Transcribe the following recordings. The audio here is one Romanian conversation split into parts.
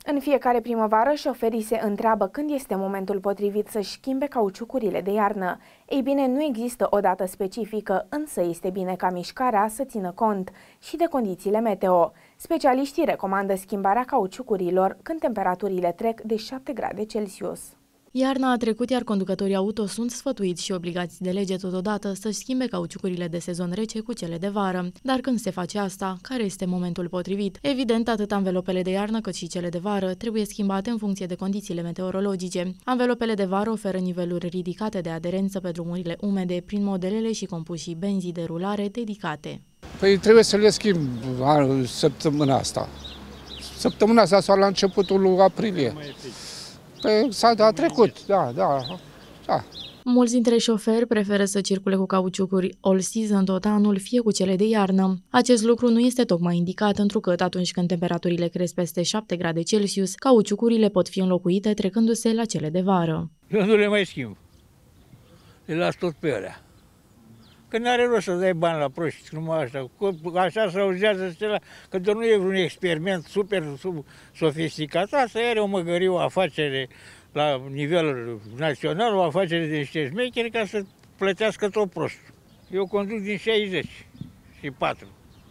În fiecare primăvară, șoferii se întreabă când este momentul potrivit să-și schimbe cauciucurile de iarnă. Ei bine, nu există o dată specifică, însă este bine ca mișcarea să țină cont și de condițiile meteo. Specialiștii recomandă schimbarea cauciucurilor când temperaturile trec de 7 grade Celsius. Iarna a trecut, iar conducătorii auto sunt sfătuiți și obligați de lege totodată să-și schimbe cauciucurile de sezon rece cu cele de vară. Dar când se face asta, care este momentul potrivit? Evident, atât anvelopele de iarnă cât și cele de vară trebuie schimbate în funcție de condițiile meteorologice. Anvelopele de vară oferă niveluri ridicate de aderență pe drumurile umede prin modelele și compușii benzii de rulare dedicate. Păi trebuie să le schimb săptămâna asta. Săptămâna asta sau la începutul lui aprilie. Păi a trecut, da. Mulți dintre șoferi preferă să circule cu cauciucuri all season tot anul, fie cu cele de iarnă. Acest lucru nu este tocmai indicat, întrucât atunci când temperaturile cresc peste 7 grade Celsius, cauciucurile pot fi înlocuite trecându-se la cele de vară. Eu nu le mai schimb. Le las tot pe alea. Că n-are rost să dai bani la proști, numai așa. Așa se auzează stela, că nu e vreun experiment super sofisticat. Asta are o măgărie, o afacere la nivel național, o afacere de niște șmecheri ca să plătească tot prostul. Eu conduc din 64.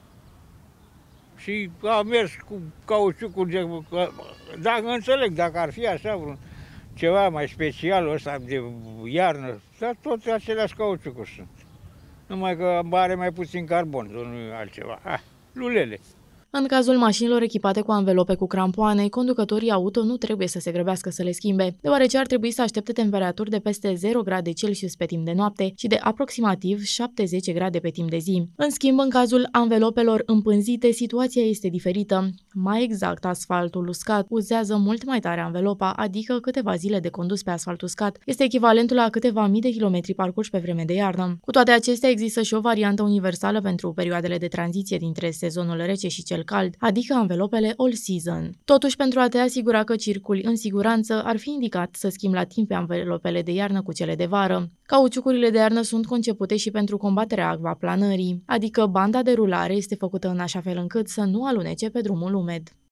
Și am mers cu cauciucul, dacă înțeleg, dacă ar fi așa ceva mai special ăsta de iarnă, dar tot aceleași cauciucuri sunt. Numai că are mai puțin carbon, nu e altceva. Lulele. În cazul mașinilor echipate cu anvelope cu crampoane, conducătorii auto nu trebuie să se grăbească să le schimbe, deoarece ar trebui să aștepte temperaturi de peste 0 grade Celsius pe timp de noapte și de aproximativ 7-10 grade pe timp de zi. În schimb, în cazul anvelopelor împânzite, situația este diferită. Mai exact, asfaltul uscat uzează mult mai tare anvelopa, adică câteva zile de condus pe asfalt uscat este echivalentul la câteva mii de kilometri parcurși pe vreme de iarnă. Cu toate acestea, există și o variantă universală pentru perioadele de tranziție dintre sezonul rece și cel cald, adică anvelopele all season. Totuși, pentru a te asigura că circuli în siguranță, ar fi indicat să schimbi la timp pe anvelopele de iarnă cu cele de vară. Cauciucurile de iarnă sunt concepute și pentru combaterea acvaplanării, adică banda de rulare este făcută în așa fel încât să nu alunece pe drumul umed.